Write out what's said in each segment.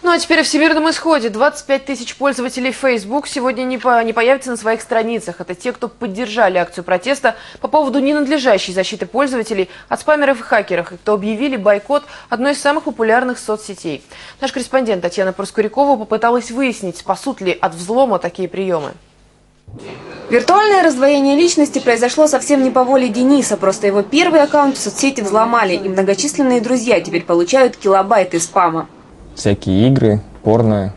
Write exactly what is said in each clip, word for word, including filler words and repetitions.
Ну а теперь о всемирном исходе. двадцать пять тысяч пользователей Facebook сегодня не, по, не появятся на своих страницах. Это те, кто поддержали акцию протеста по поводу ненадлежащей защиты пользователей от спамеров и хакеров, и кто объявили бойкот одной из самых популярных соцсетей. Наш корреспондент Татьяна Проскурякова попыталась выяснить, спасут ли от взлома такие приемы. Виртуальное раздвоение личности произошло совсем не по воле Дениса. Просто его первый аккаунт в соцсети взломали, и многочисленные друзья теперь получают килобайты спама. Всякие игры, порно,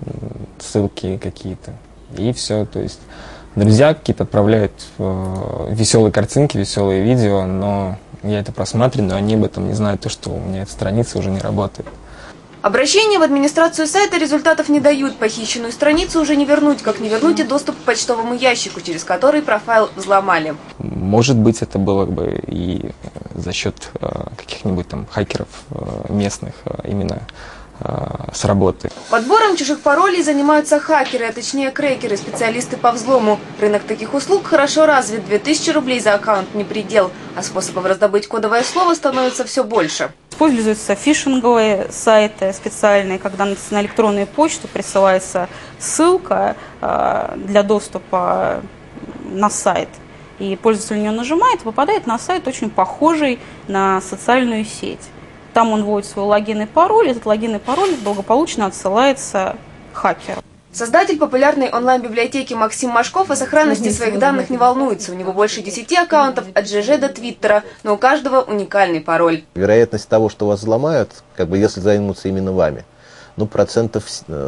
ссылки какие-то. И все. То есть друзья какие-то отправляют э, веселые картинки, веселые видео, но я это просматриваю, но они об этом не знают, то, что у меня эта страница уже не работает. Обращения в администрацию сайта результатов не дают. Похищенную страницу уже не вернуть, как не вернуть и доступ к почтовому ящику, через который профайл взломали. Может быть, это было бы и за счет э, каких-нибудь там хакеров э, местных э, именно э, с работы. Подбором чужих паролей занимаются хакеры, а точнее крекеры, специалисты по взлому. Рынок таких услуг хорошо развит. две тысячи рублей за аккаунт не предел, а способов раздобыть кодовое слово становится все больше. Используются фишинговые сайты специальные, когда на электронную почту присылается ссылка для доступа на сайт. И пользователь на нее нажимает и попадает на сайт, очень похожий на социальную сеть. Там он вводит свой логин и пароль, этот логин и пароль благополучно отсылается хакеру. Создатель популярной онлайн-библиотеки Максим Машков о сохранности своих данных не волнуется. У него больше десяти аккаунтов от ЖЖ до Твиттера, но у каждого уникальный пароль. Вероятность того, что вас взломают, как бы если займутся именно вами, ну процентов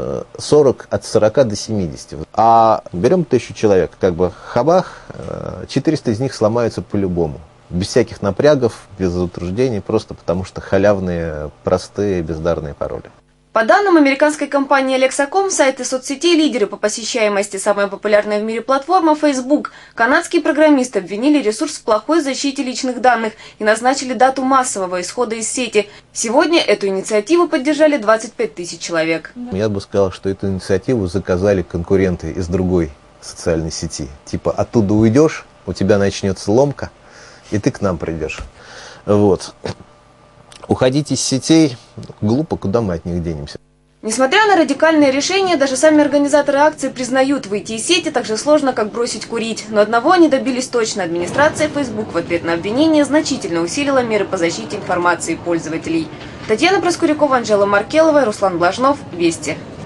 сорок от сорока до семидесяти. А берем тысячу человек, как бы хабах, четыреста из них сломаются по-любому. Без всяких напрягов, без затруднений, просто потому что халявные, простые, бездарные пароли. По данным американской компании Lexacom, сайты соцсетей – лидеры по посещаемости. Самая популярная в мире платформа – Facebook. Канадские программисты обвинили ресурс в плохой защите личных данных и назначили дату массового исхода из сети. Сегодня эту инициативу поддержали двадцать пять тысяч человек. Я бы сказал, что эту инициативу заказали конкуренты из другой социальной сети. Типа оттуда уйдешь, у тебя начнется ломка, и ты к нам придешь. Вот. Уходить из сетей глупо, куда мы от них денемся. Несмотря на радикальные решения, даже сами организаторы акции признают, выйти из сети так же сложно, как бросить курить. Но одного они добились точно. Администрация Facebook в ответ на обвинение значительно усилила меры по защите информации пользователей. Татьяна Проскурякова, Анжела Маркелова, Руслан Блажнов. Вести.